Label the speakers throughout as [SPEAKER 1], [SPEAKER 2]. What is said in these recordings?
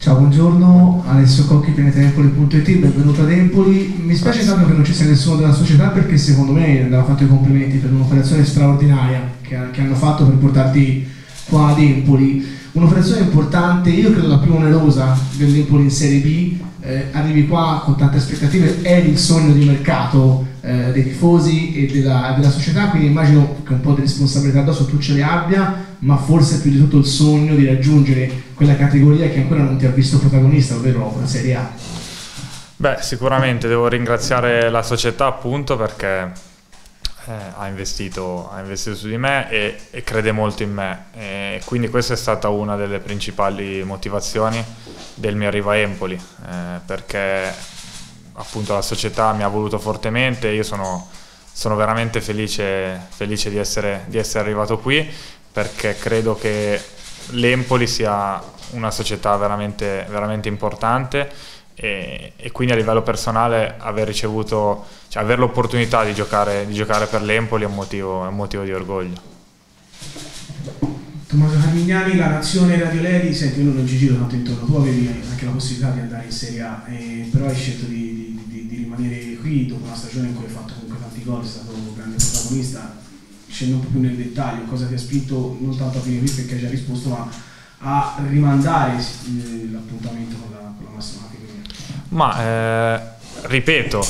[SPEAKER 1] Ciao, buongiorno, Alessio Cocchi, pianetaempoli.it, benvenuto ad Empoli. Mi spiace tanto che non ci sia nessuno della società, perché secondo me andava fatto i complimenti per un'operazione straordinaria che hanno fatto per portarti qua ad Empoli. Un'operazione importante, io credo la più onerosa dell'Empoli in Serie B. Arrivi qua con tante aspettative, è il sogno di mercato dei tifosi e della società, quindi immagino che un po' di responsabilità addosso tu ce le abbia, ma forse più di tutto il sogno di raggiungere quella categoria che ancora non ti ha visto protagonista, ovvero la Serie A.
[SPEAKER 2] Beh, sicuramente devo ringraziare la società, appunto, perché ha investito su di me e crede molto in me, e quindi questa è stata una delle principali motivazioni del mio arrivo a Empoli, perché appunto la società mi ha voluto fortemente. Io sono veramente felice di essere arrivato qui, perché credo che l'Empoli sia una società veramente, veramente importante, e quindi a livello personale aver l'opportunità di giocare per l'Empoli è un motivo di orgoglio.
[SPEAKER 1] Tommaso Carmignani, La Nazione, Radio Ledi. Senti, io non ci giro tanto intorno, tu avevi anche la possibilità di andare in Serie A, però hai scelto di rimanere qui dopo una stagione in cui hai fatto comunque tanti gol, sei stato un grande protagonista. Scendo un po' più nel dettaglio, cosa ti ha spinto non tanto a venire qui perché hai già risposto, ma a rimandare l'appuntamento con la massima categoria?
[SPEAKER 2] Ma ripeto,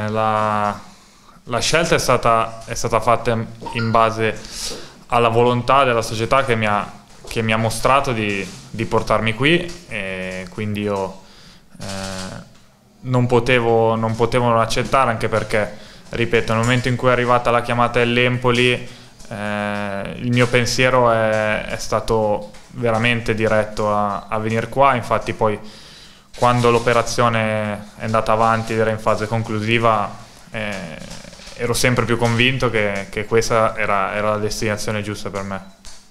[SPEAKER 2] la scelta è stata fatta in base alla volontà della società che mi ha mostrato di portarmi qui, e quindi io non potevo non accettare, anche perché, ripeto, nel momento in cui è arrivata la chiamata dell'Empoli, il mio pensiero è stato veramente diretto a venire qua. Infatti poi, quando l'operazione è andata avanti ed era in fase conclusiva, ero sempre più convinto che questa era la destinazione giusta per me.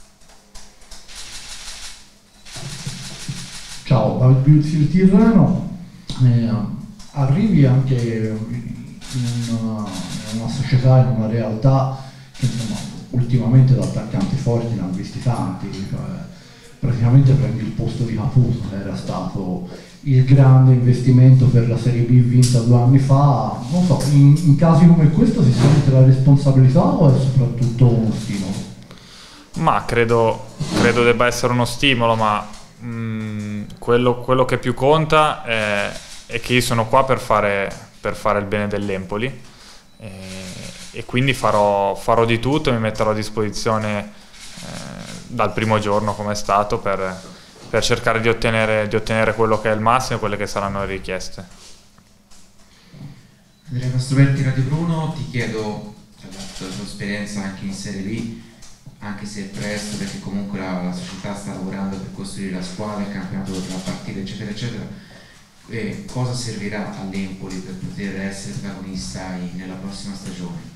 [SPEAKER 3] Ciao, David Biuzzi del Tirreno. Arrivi anche in una società, in una realtà che, insomma, ultimamente da attaccanti forti ne hanno visti tanti, praticamente prendi il posto di Caputo, che era stato il grande investimento per la Serie B vinta 2 anni fa. Non so, in casi come questo si sente la responsabilità o è soprattutto uno stimolo?
[SPEAKER 2] Ma credo debba essere uno stimolo, ma quello che più conta è che io sono qua per fare il bene dell'Empoli, e quindi farò di tutto, mi metterò a disposizione dal primo giorno, come è stato, per cercare di ottenere quello che è il massimo e quelle che saranno le richieste.
[SPEAKER 4] Andrea Mastroberti, Radio Bruno, ti chiedo, dalla tua esperienza anche in Serie B, anche se è presto, perché comunque la società sta lavorando per costruire la squadra, il campionato, la partita, eccetera eccetera, cosa servirà all'Empoli per poter essere protagonista nella prossima stagione?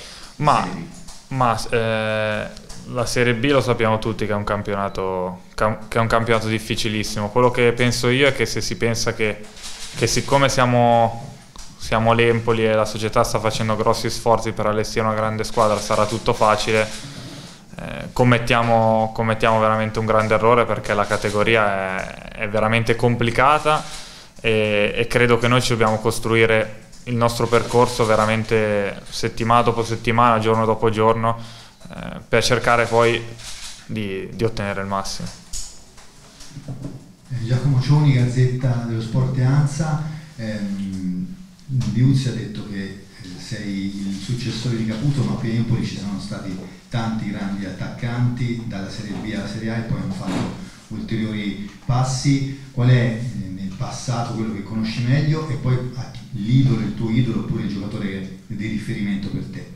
[SPEAKER 2] La Serie B lo sappiamo tutti che è un campionato difficilissimo. Quello che penso io è che, se si pensa che siccome siamo l'Empoli e la società sta facendo grossi sforzi per allestire una grande squadra, sarà tutto facile, commettiamo veramente un grande errore, perché la categoria è veramente complicata, e credo che noi ci dobbiamo costruire il nostro percorso veramente settimana dopo settimana, giorno dopo giorno, per cercare poi di ottenere il massimo.
[SPEAKER 5] Giacomo Cioni, Gazzetta dello Sport e ANSA. Biuzzi ha detto che sei il successore di Caputo, ma qui a Empoli ci sono stati tanti grandi attaccanti dalla Serie B alla Serie A e poi hanno fatto ulteriori passi. Qual è nel passato quello che conosci meglio, e poi l'idolo, il tuo idolo, oppure il giocatore di riferimento per te?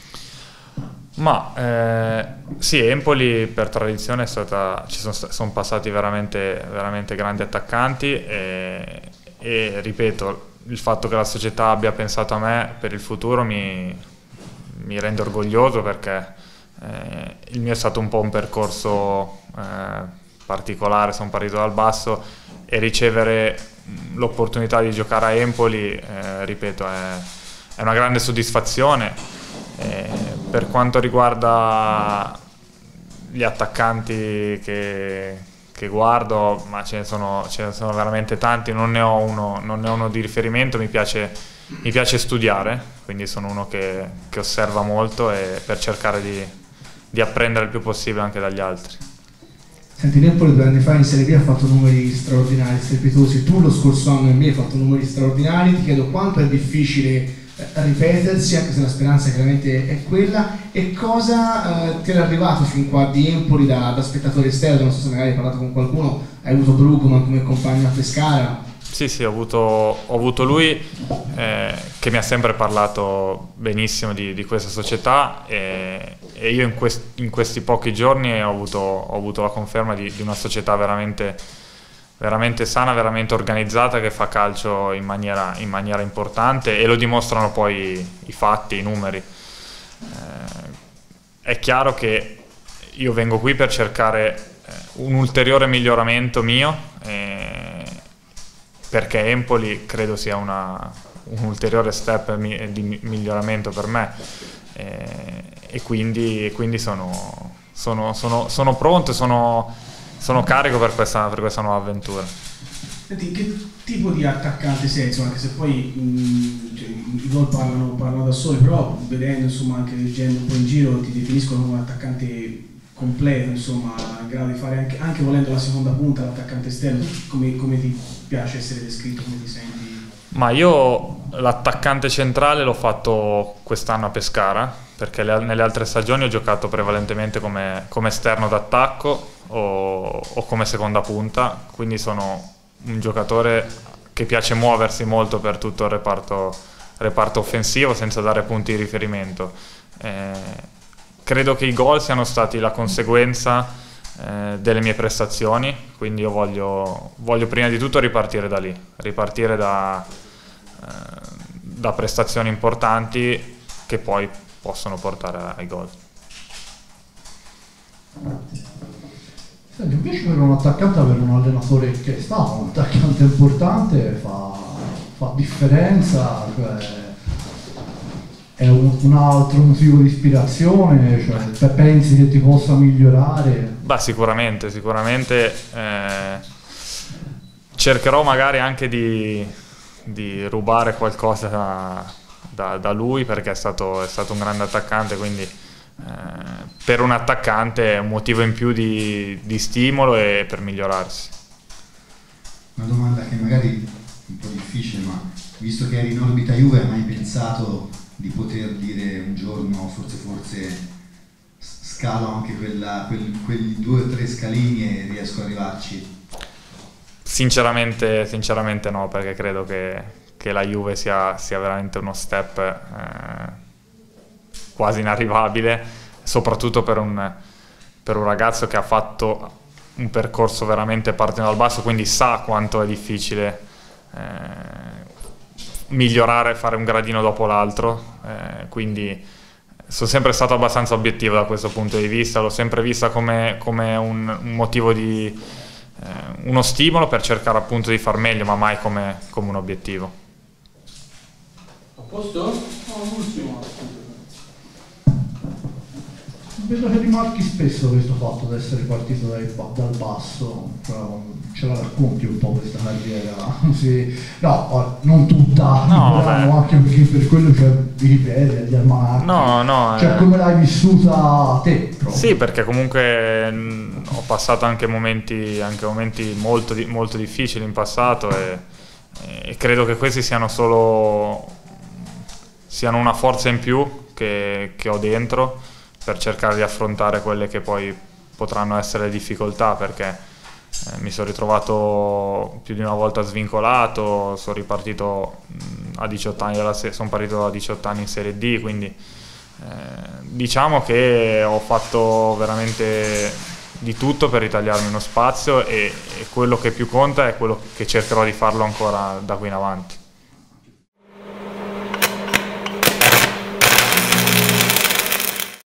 [SPEAKER 2] Ma sì, Empoli per tradizione sono passati veramente, veramente grandi attaccanti, e ripeto, il fatto che la società abbia pensato a me per il futuro mi rende orgoglioso, perché il mio è stato un po' un percorso particolare, sono partito dal basso, e ricevere l'opportunità di giocare a Empoli, ripeto, è una grande soddisfazione. Per quanto riguarda gli attaccanti che che guardo, ma ce ne sono veramente tanti, non ne ho uno di riferimento. Mi piace studiare, quindi sono uno che osserva molto e per cercare di apprendere il più possibile anche dagli altri.
[SPEAKER 1] Senti, l'Empoli 2 anni fa in Serie B ha fatto numeri straordinari, strepitosi. Tu lo scorso anno in B hai fatto numeri straordinari. Ti chiedo quanto è difficile ripetersi, anche se la speranza chiaramente è quella, e cosa ti era arrivato fin qua di Empoli da spettatore esterno. Non so se magari hai parlato con qualcuno, hai avuto Brugman come compagno a Pescara.
[SPEAKER 2] Sì, ho avuto lui che mi ha sempre parlato benissimo di questa società, e io in questi pochi giorni ho avuto la conferma di una società veramente sana, veramente organizzata, che fa calcio in maniera importante, e lo dimostrano poi i fatti, i numeri. È chiaro che io vengo qui per cercare un ulteriore miglioramento mio, perché Empoli credo sia un ulteriore step di miglioramento per me, e quindi sono pronto, sono carico per questa nuova avventura.
[SPEAKER 1] Senti, che tipo di attaccante sei? Insomma, anche se poi i gol parlano da soli, però vedendo, insomma, anche leggendo un po' in giro, ti definiscono come un attaccante completo, insomma, in grado di fare anche volendo la seconda punta, l'attaccante esterno. Come ti piace essere descritto, come ti senti?
[SPEAKER 2] Ma io l'attaccante centrale l'ho fatto quest'anno a Pescara, perché nelle altre stagioni ho giocato prevalentemente come esterno d'attacco o come seconda punta, quindi sono un giocatore che piace muoversi molto per tutto il reparto offensivo senza dare punti di riferimento. Credo che i gol siano stati la conseguenza delle mie prestazioni, quindi io voglio prima di tutto ripartire da lì, ripartire da prestazioni importanti che poi possono portare ai gol.
[SPEAKER 3] Senti, invece per un attaccante, avere un allenatore che è stato un attaccante importante fa differenza, cioè è un altro motivo di ispirazione, cioè, pensi che ti possa migliorare?
[SPEAKER 2] Beh, sicuramente cercherò magari anche di rubare qualcosa da lui, perché è stato un grande attaccante, quindi per un attaccante è un motivo in più di stimolo e per migliorarsi.
[SPEAKER 5] Una domanda che magari è un po' difficile, ma visto che eri in orbita Juve, hai mai pensato di poter dire un giorno forse scalo anche quei 2 o 3 scalini e riesco ad arrivarci?
[SPEAKER 2] Sinceramente no, perché credo che la Juve sia veramente uno step quasi inarrivabile, soprattutto per un ragazzo che ha fatto un percorso veramente partendo dal basso, quindi sa quanto è difficile migliorare, fare un gradino dopo l'altro, quindi sono sempre stato abbastanza obiettivo da questo punto di vista, l'ho sempre vista come un motivo uno stimolo per cercare appunto di far meglio, ma mai come un obiettivo.
[SPEAKER 1] A posto? No, l'ultimo.
[SPEAKER 3] Vedo che rimarchi spesso questo fatto di essere partito dal basso, ce la racconti un po' questa carriera? Sì. No, non tutta,
[SPEAKER 2] no,
[SPEAKER 3] anche perché per quello c'è Wikipedia, gli almanacchi.
[SPEAKER 2] No.
[SPEAKER 3] Cioè, come l'hai vissuta te? Proprio?
[SPEAKER 2] Sì, perché comunque ho passato anche momenti molto, molto difficili in passato, e credo che questi siano una forza in più che ho dentro, per cercare di affrontare quelle che poi potranno essere le difficoltà, perché mi sono ritrovato più di una volta svincolato, sono ripartito a 18 anni sono partito a 18 anni in Serie D, quindi diciamo che ho fatto veramente di tutto per ritagliarmi uno spazio, e quello che più conta è quello che cercherò di farlo ancora da qui in avanti.